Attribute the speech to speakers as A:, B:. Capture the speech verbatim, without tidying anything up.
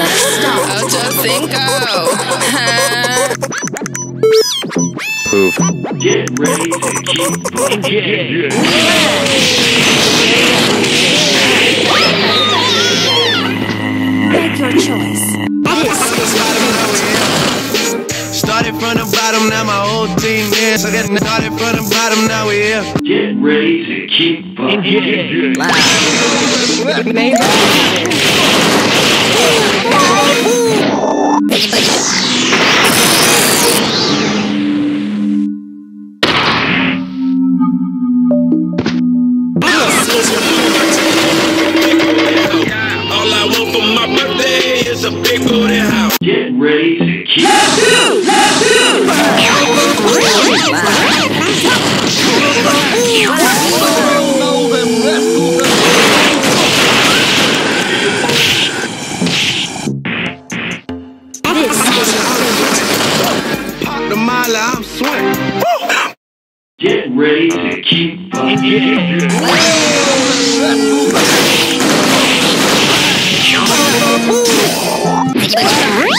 A: Ocho cinco.
B: Poof.
C: Get ready to keep Mugen.
D: Make your choice.
E: Started from the bottom, now my whole team here. So get started from the bottom, now we here.
C: Get ready to keep Mugen.
E: All I want for my birthday is a big booty house.
C: Get ready to keep.
E: Pop the mile, I'm swinging.
C: Get ready to keep Mugen.
D: Make